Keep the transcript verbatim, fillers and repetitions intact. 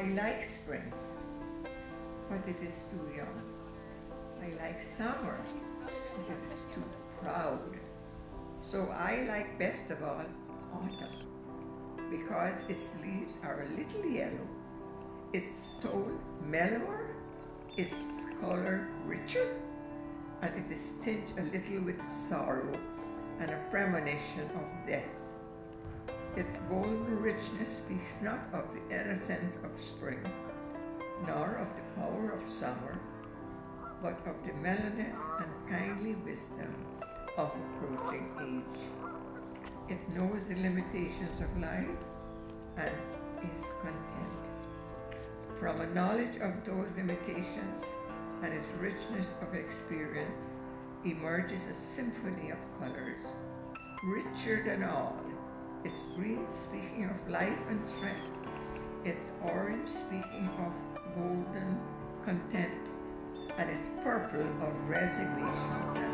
I like spring, but it is too young. I like summer, but it is too proud. So I like best of all autumn, because its leaves are a little yellow, its tone mellower, its color richer, and it is tinged a little with sorrow and a premonition of death. Its golden richness speaks not of the innocence of spring, nor of the power of summer, but of the mellowness and kindly wisdom of approaching age. It knows the limitations of life and is content. From a knowledge of those limitations and its richness of experience emerges a symphony of colors, richer than all, its green speaking of life and strength, its orange speaking of golden content, and its purple of resignation and